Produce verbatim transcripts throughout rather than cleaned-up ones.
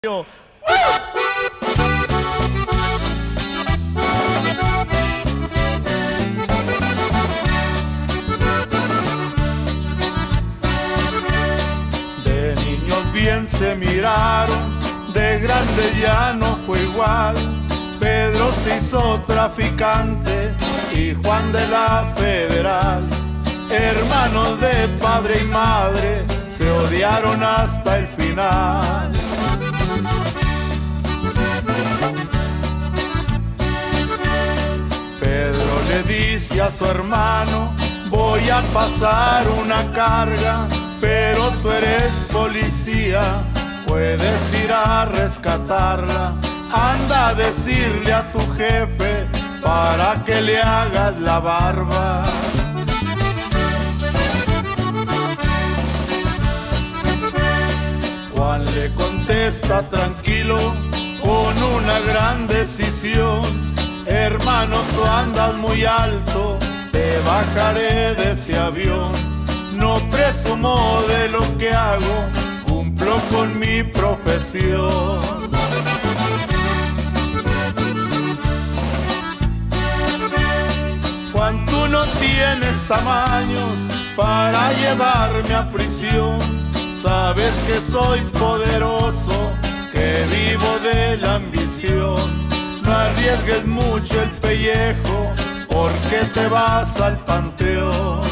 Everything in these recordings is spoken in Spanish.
De niños bien se miraron, de grande ya no fue igual. Pedro se hizo traficante y Juan de la Federal. Hermanos de padre y madre, se odiaron hasta el final. Pedro le dice a su hermano: voy a pasar una carga, pero tú eres policía, puedes ir a rescatarla. Anda a decirle a tu jefe para que le hagas la barba. Juan le contesta tranquilo con una gran decisión: hermano, tú andas muy alto, te bajaré de ese avión. No presumo de lo que hago, cumplo con mi profesión. Juan, tú no tienes tamaño para llevarme a prisión. Sabes que soy poderoso, que vivo de la ambición. No arriesgues mucho el pellejo, porque te vas al panteón.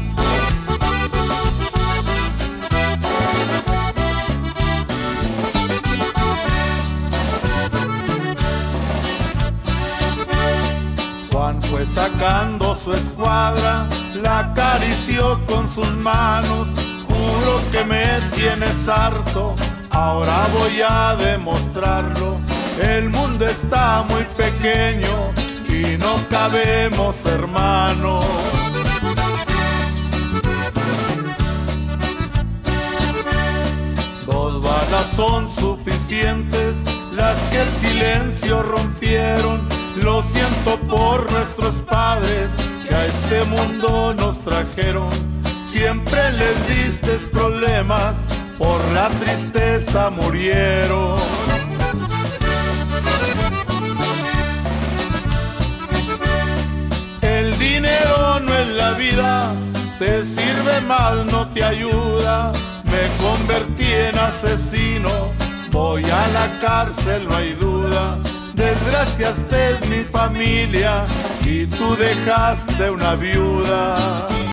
Juan fue sacando su escuadra, la acarició con sus manos. Juro que me tienes harto, ahora voy a demostrarlo. El mundo está muy pequeño y no cabemos, hermano. Dos balas son suficientes, las que el silencio rompieron. Lo siento por nuestros padres que a este mundo nos trajeron. Siempre les diste problemas, por la tristeza murieron. El dinero no es la vida, te sirve mal, no te ayuda. Me convertí en asesino, voy a la cárcel, no hay duda. Desgraciaste mi familia y tú dejaste una viuda.